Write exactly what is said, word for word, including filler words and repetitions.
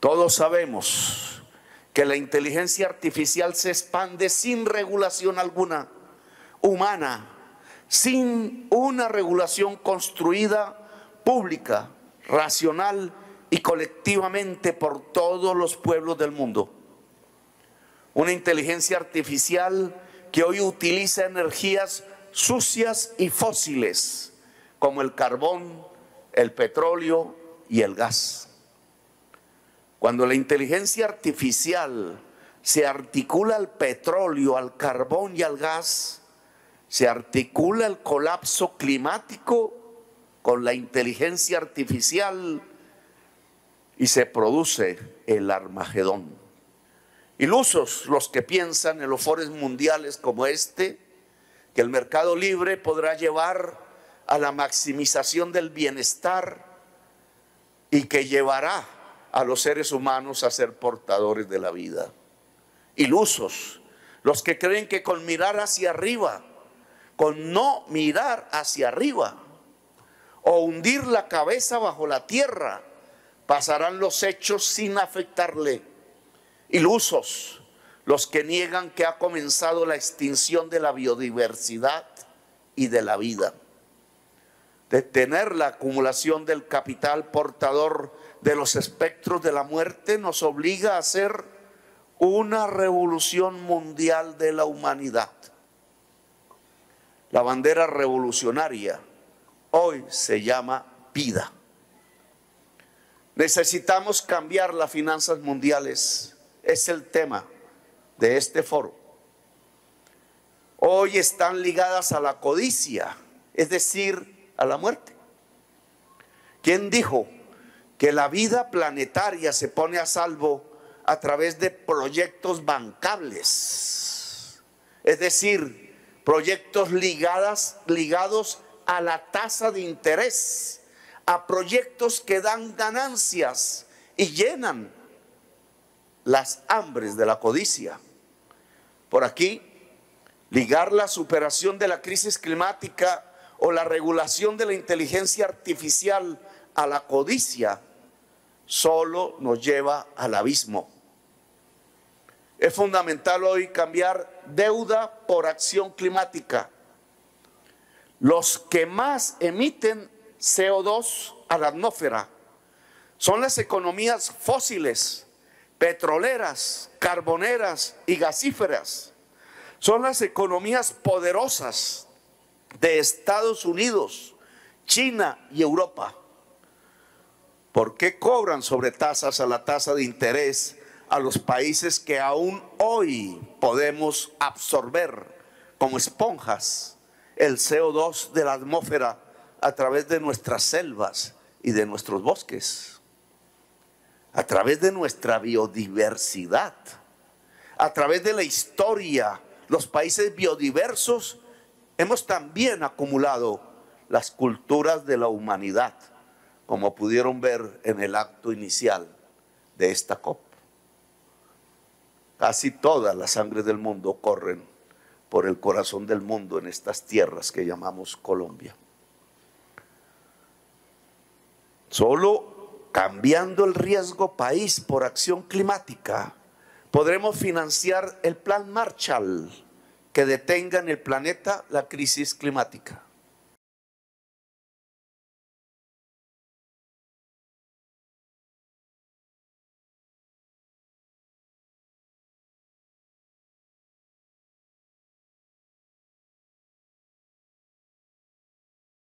Todos sabemos que la inteligencia artificial se expande sin regulación alguna humana, sin una regulación construida, pública, racional y colectivamente por todos los pueblos del mundo. Una inteligencia artificial que hoy utiliza energías sucias y fósiles como el carbón, el petróleo y el gas. Cuando la inteligencia artificial se articula al petróleo, al carbón y al gas, se articula el colapso climático con la inteligencia artificial y se produce el Armagedón. Ilusos los que piensan en los foros mundiales como este, que el mercado libre podrá llevar a la maximización del bienestar y que llevará a los seres humanos a ser portadores de la vida. Ilusos los que creen que con mirar hacia arriba, con no mirar hacia arriba o hundir la cabeza bajo la tierra, pasarán los hechos sin afectarle. Ilusos los que niegan que ha comenzado la extinción de la biodiversidad y de la vida. Detener la acumulación del capital portador de los espectros de la muerte nos obliga a hacer una revolución mundial de la humanidad. La bandera revolucionaria hoy se llama vida. Necesitamos cambiar las finanzas mundiales. Es el tema de este foro. Hoy están ligadas a la codicia, es decir, a la muerte. ¿Quién dijo que la vida planetaria se pone a salvo a través de proyectos bancables? Es decir, proyectos ligadas, ligados a la tasa de interés, a proyectos que dan ganancias y llenan las hambres de la codicia. Por aquí, ligar la superación de la crisis climática o la regulación de la inteligencia artificial a la codicia solo nos lleva al abismo. Es fundamental hoy cambiar deuda por acción climática. Los que más emiten C O dos a la atmósfera son las economías fósiles, petroleras, carboneras y gasíferas. Son las economías poderosas de Estados Unidos, China y Europa. ¿Por qué cobran sobretasas a la tasa de interés a los países que aún hoy podemos absorber como esponjas el C O dos de la atmósfera a través de nuestras selvas y de nuestros bosques, a través de nuestra biodiversidad, a través de la historia? Los países biodiversos hemos también acumulado las culturas de la humanidad, como pudieron ver en el acto inicial de esta COP. Casi todas las sangres del mundo corren por el corazón del mundo en estas tierras que llamamos Colombia. Solo cambiando el riesgo país por acción climática podremos financiar el plan Marshall que detenga en el planeta la crisis climática.